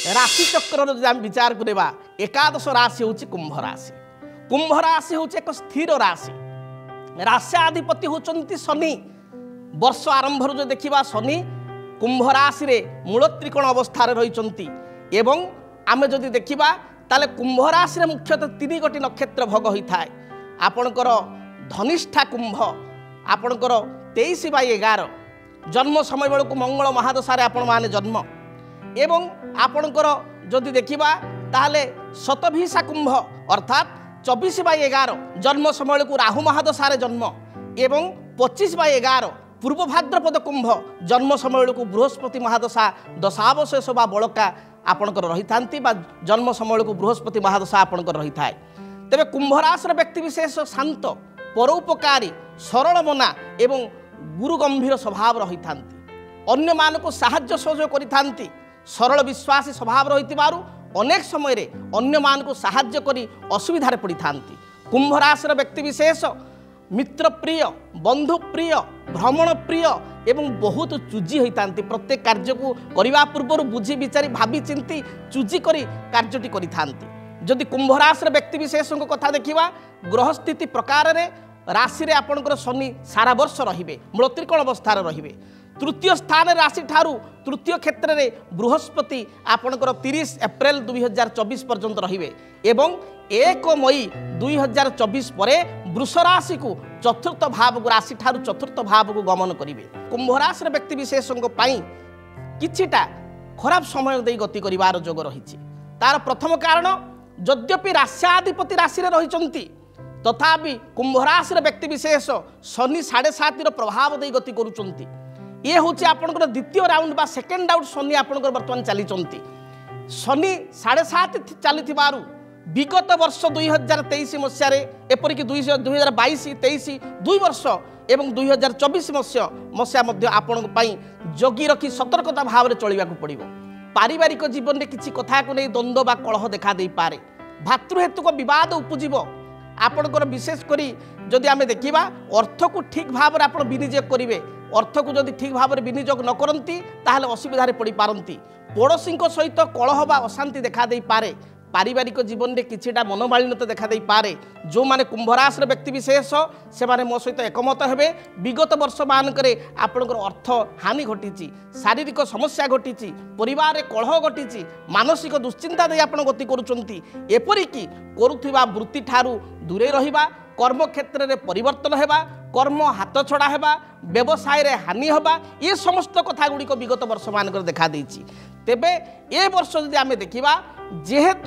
राशि चक्र जो आम विचार करवा एकादश राशि हूँ कुंभ राशि। कुंभ राशि हूँ एक स्थिर राशि। राश्याधिपति होचंती शनि। वर्ष आरंभ जो देखा शनि कुंभ राशि रे मूल त्रिकोण अवस्था रही एवं आमे जदि देखा ताले कुंभ राशि रे मुख्यतः 3 गोटी नक्षत्र भोग होता है। आपणकर धनिष्ठा कुंभ आपणकर 23/11 जन्म समय बेलू मंगल महादशा आपण माने जन्म एवं आपणकर जदि देखा ताले शतभिषा कुंभ अर्थात 24/11 जन्म समय को राहु महादशा जन्म एवं 25/11 पूर्व भाद्रपद कुंभ जन्म समय को बृहस्पति महादशा दशावशेष बा बड़का आपणकर रही था जन्म समय को बृहस्पति महादशा आपणकर रही था। तेरे कुंभ राशि व्यक्ति विशेष शांत परोपकारी सरल मना एवं गुरु गंभीर स्वभाव रही था। अन्य मान को साहाय्य सहयोग करि सरल विश्वासी स्वभाव रही अनेक समय रे अन्य मान को साहाय्य करी असुविधार पड़ी था। कुंभ राशि व्यक्ति विशेष मित्र प्रिय बंधु प्रिय भ्रमण प्रिय एवं बहुत चुजी होता। प्रत्येक कार्य को करने पूर्व बुझी विचारी भावी चिंती चुजी करी कार्यटी करि थांती। जदि कुंभ राशि व्यक्ति विशेष कथा देखा ग्रहस्थिति प्रकार रे राशि रे आपणकर शनि सारा वर्ष रहिबे मूल त्रिकोण अवस्था रहिबे। तृतीय स्थान राशि ठारू तृतीय क्षेत्र में बृहस्पति आपणकर 30 एप्रिल 2024 पर्यंत रहिबे एवं 1 मई 2024 परे वृष राशि को चतुर्थ भाव को राशि ठारू चतुर्थ भाव को गमन करिवे। कुंभ राशि व्यक्ति विशेषों पाई किछिटा खराब समय दे गति करिवार जोग रहिछि। तार प्रथम कारण यद्यपि राश्याधिपति राशि रे रहिचंती तथापि कुंभ राशि व्यक्ति विशेष शनि 7.5 प्रभाव दे गति करुचंती। ये हूँ आपंकर द्वितीय राउंड बा सेकेंड राउंड शनि आपंकर बर्तमान चली शनि 7.5 चली विगत वर्ष 2023 मसीह एपरिक 2022 23 2 वर्ष एवं 2024 मसीहा आपण जगी रखी सतर्कता भाव में चलने को पड़ो। पारिवारिक जीवन में किसी कथा को नहीं द्वंद्व बा कलह देखा दे पारे। भातृहेतुक विवाद उपजीव आपणकर विशेषकर जदि आम देखा अर्थ को ठीक भाव में आप विनियोग करेंगे अर्थ को जदि ठीक भाव में विनियोग न करती ताहले असुविधा पड़ पारती। पड़ोशी सहित कलह बा अशांति देखा दे पारे। पारिवारिक जीवन में किछिटा मनोमालिन्यता देखा दे पारे। जो माने कुंभ राशि व्यक्ति विशेष से माने मो सहित एकमत हेबे विगत वर्ष मानकरे आपणकर अर्थ हानि घटी शारीरिक समस्या घटी परिवार कलह घटी मानसिक दुश्चिंता दे आपण गति करुचंती। एपरिकी करुथिबा वृत्ति ठारू दूरे रहिबा कर्म क्षेत्र में परिवर्तन हेबा कर्म हाथ छड़ा हेबा व्यवसाय रे हानि हेबा ये समस्त कथा गुड़िक विगत वर्ष मानकर देखा देछि। तेबे ए वर्ष जदि आमे देखिबा जेहेतु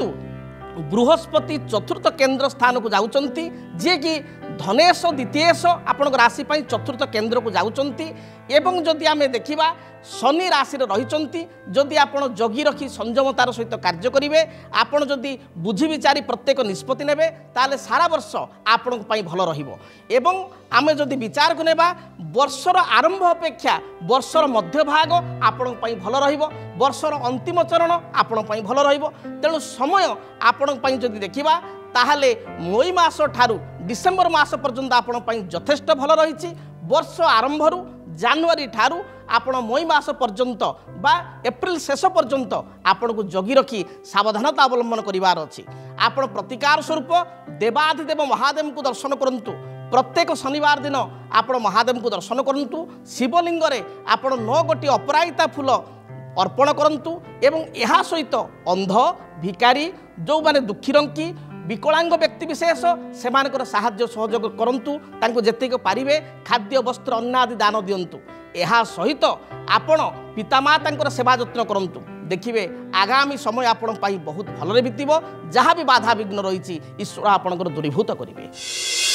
बृहस्पति चतुर्थ केंद्र स्थान को जाउचंती जे कि धनेश द्वितीयेश आपण राशि पाई चतुर्थ केंद्र को जाउचंती एवं जदि आमे देखिबा शनि राशि रही जदि आपण जगी रखी संयमतार सहित कार्य करेंगे आपण जदि बुझी विचारी प्रत्येक निष्पत्ति नेबे ताले सारा वर्ष आपण भल रहिबो। एवं आमे जदि विचार को नेबा वर्षर आरंभ अपेक्षा वर्षर मध्य भाग आपण भल रहिबो वर्षर अंतिम चरण आपण भल रहिबो। तेणु समय आपण जदि देखिबा ताहले मई मास ठारू डिसेम्बर मास पर्यंत आपण यथेष्ट भल रही। वर्ष आरंभरू जानुआरी ठारू आपण मई मास पर्यंत बा एप्रिल शेष पर्यंत आपण को जगी रखी सावधानता अवलंबन करिवार अछि। आपण प्रतिकार स्वरूप देवाधिदेव महादेव को दर्शन करंतु। प्रत्येक शनिवार दिन आपण महादेव को दर्शन करंतु। शिवलिंग रे आपण 9 गोटी अपराजिता फूल अर्पण करंतु एवं एहा सहित अंध भिकारी जो माने दुखी रंकी विकलांग व्यक्ति विशेष से साहाय्य सहयोग करंतु। तांको जेतिक पारिबे खाद्य वस्त्र अन्न आदि दान दियंतु। एहा सहित आपण पितामाता सेवा जत्न करंतु। देखिए आगामी समय आपण पाई बहुत भलरे बीतिबो। जहाँ भी बाधा विघ्न रही ईश्वर आपणकर दूरीभूत करिवे।